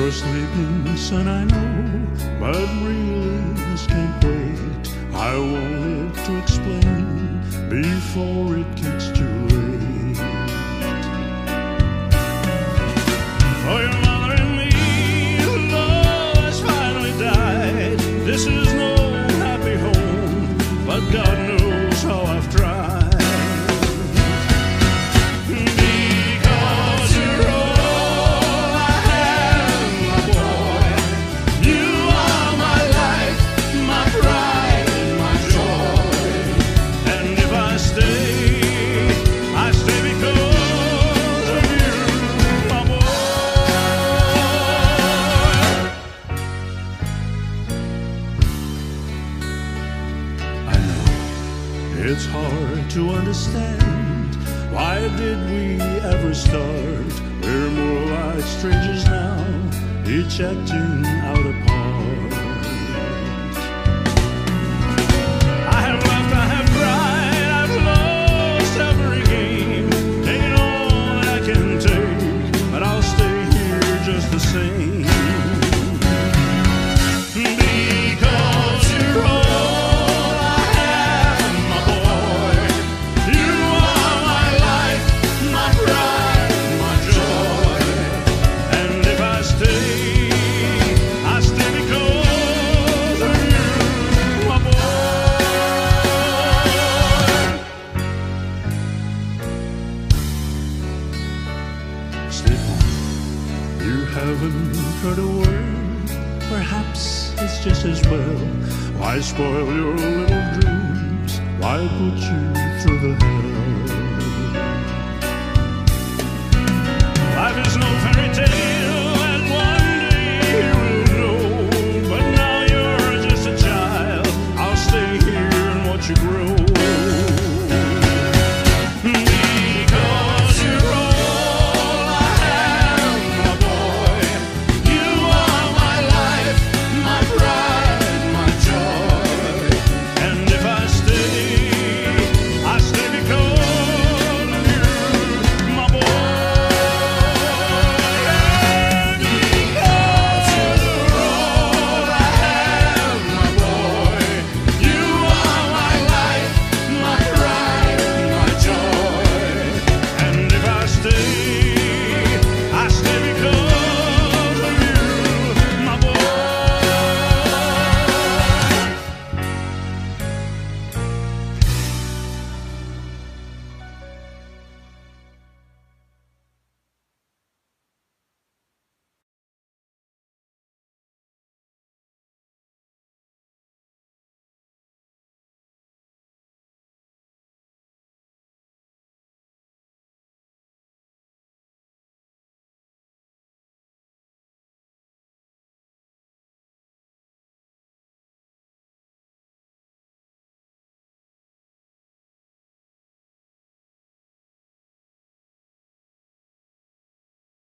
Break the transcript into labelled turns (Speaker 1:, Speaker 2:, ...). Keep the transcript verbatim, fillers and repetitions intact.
Speaker 1: You're sleeping, son, I know, but really this can't wait. I want it to explain before it gets too late. For your mother and me, whose love has finally died. This is no happy home, but God knows how I've tried. It's hard to understand, why did we ever start? We're more like strangers now, each acting out a part. I have laughed, I have cried, I've lost every game, taken all that I can take, but I'll stay here just the same. Because you're all you haven't heard a word, perhaps it's just as well. Why spoil your little dreams? Why put you through the hell?